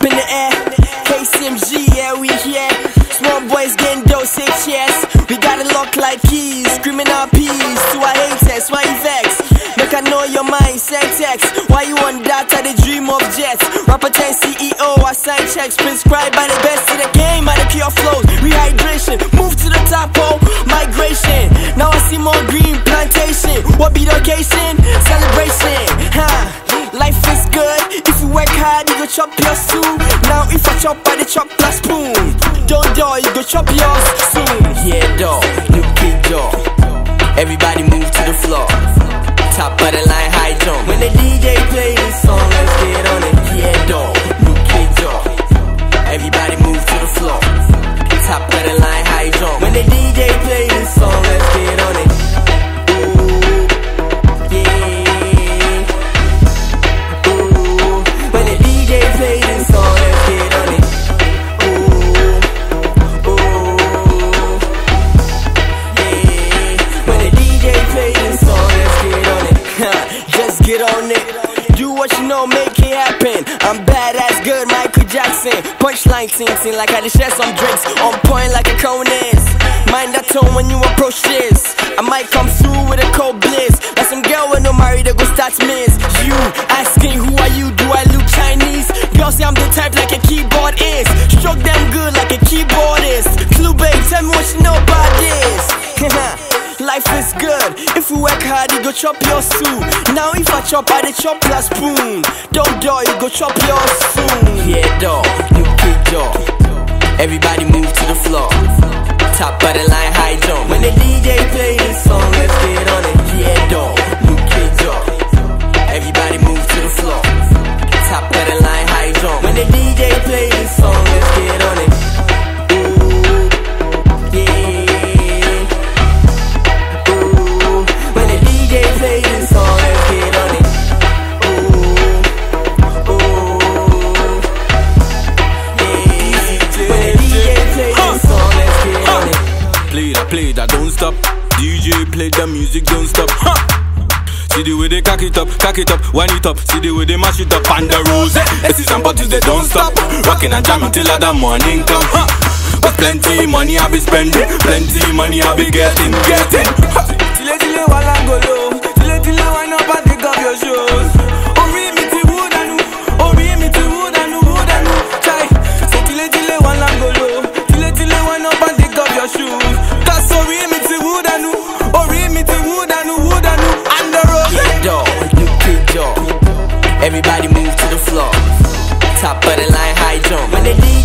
in the air. KCMG, yeah, we here. Small boys getting dosage, yes. We got it locked like keys, screaming our peace to our haters. Why you vex? Make I know your mind, send text. Why you on that? I dream of jets. Rapper 10 CEO, I sign checks. Prescribed by the best in the game, by the pure flows. Rehydration, move to the top, oh, migration. Now I see more green plantation. What be the occasion? Celebration, life is good. If you work hard, you go chop yours too. Now if I chop, I chop plus spoon. Don't door, you go chop yours soon. Yeah, dog, new kid dog. Everybody move to the floor. Top of the line, high jump. When the DJ play this song, let's get on it. Yeah, dog, new kid dog. Everybody move to the floor. Top of the line, high jump. When the DJ play this song, let's get on it. Just get on it. Do what you know, make it happen. I'm badass, good Michael Jackson. Punchline ting like I just share some drinks. On point like a cone is. Mind that tone when you approach this. I might come through with a cold bliss. Like some girl with no married that go start miss. You asking who are you? Do I look Chinese? Girl say I'm the type like a keyboard is. Stroke them good like a keyboardist. Clue babe, tell me what you know about this. Life is good. If you work hard, you go chop your soup. Now if I chop, I chop plus spoon. Don't door, you go chop yours soon. Yeah, dog, new kid dog. Everybody move to the floor. Top of the line, high jump. When the DJ play this song, let's get on it. Yeah, dog, new kid dog. Everybody move to the floor. Top of the line, high jump. When the DJ play this song, let's get on it. Play that, don't stop. DJ play the music, don't stop. See the way they cock it up, wind it up. See the way they mash it up on the rose. Let's see some bottles, they don't stop. Rocking and jamming till the morning come. But plenty money I be spending, plenty money I be getting. Tile while I go low, tile wind up and take up your shoes. Oh read me to wood and oh read me to wood and wood and chai. So tile while I go low, tile wind up and take up your shoes. Everybody move to the floor. Top of the line, high jump. When the